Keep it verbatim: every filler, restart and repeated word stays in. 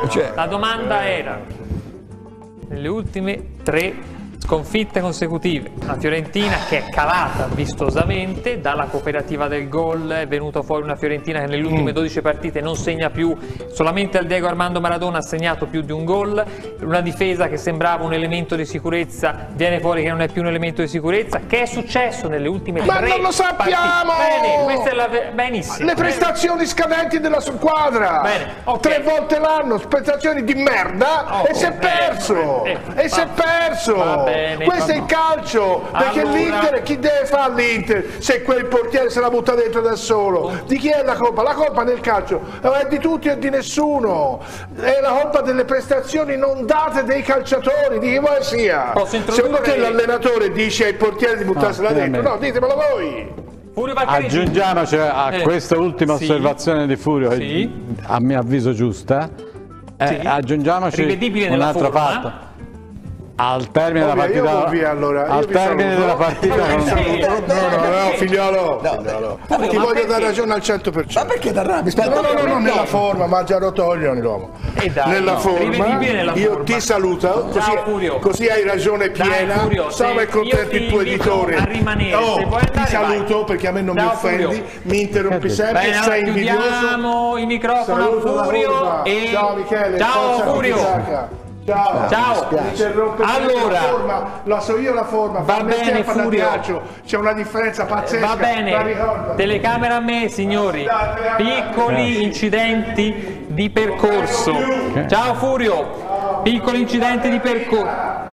Cioè... La domanda era, nelle ultime tre sconfitte consecutive, la Fiorentina che è calata vistosamente, dalla cooperativa del gol è venuta fuori una Fiorentina che nelle ultime dodici partite non segna più, solamente al Diego Armando Maradona ha segnato più di un gol, una difesa che sembrava un elemento di sicurezza viene fuori che non è più un elemento di sicurezza. Che è successo nelle ultime Ma tre non lo sappiamo! partite? Bene, questa è la... benissimo. Le prestazioni scadenti della squadra. Bene, okay. Tre volte l'anno, prestazioni di merda Oh, e si è perso! Eh, e si è perso! Va bene, Questo va è il calcio, perché allora... l'Inter, chi deve fare l'Inter se quel portiere se la butta dentro da solo? Di chi è la colpa? La colpa nel calcio è di tutti e di nessuno, è la colpa delle prestazioni non date dei calciatori, di chi vuoi sia. Secondo te l'allenatore dice ai portieri di buttarsela no, dentro? No, ditemelo voi. Aggiungiamoci a eh, questa ultima sì, osservazione di Furio, che sì, a mio avviso giusta, eh, sì, aggiungiamoci un altro fatto. Al termine della partita, io via, allora. al io termine della partita, no, non... no, no, no, no, figliolo, no, figliolo. no, ti voglio dare ragione al cento per cento. Ma perché t'arrabbi? No, no, no, no, nella forma, mangia rotoglioni l'uomo. no, Nella forma, nella io forma. ti saluto, così, Furio. così hai ragione piena. Furio, Siamo e contento il tuo editore. A rimanere, oh, se vuoi andare, ti saluto vai. perché a me non Ciao, mi offendi, Furio. mi interrompi sempre, Bene, sei allora invidioso. chiudiamo il microfono a Furio e... Ciao Michele, ciao Furio. Ciao, ciao. Allora, la forma, la so io la forma, va bene Furio, c'è una differenza pazzesca. Va bene, telecamera a me signori, piccoli incidenti di percorso. Ciao Furio, piccoli incidenti di percorso.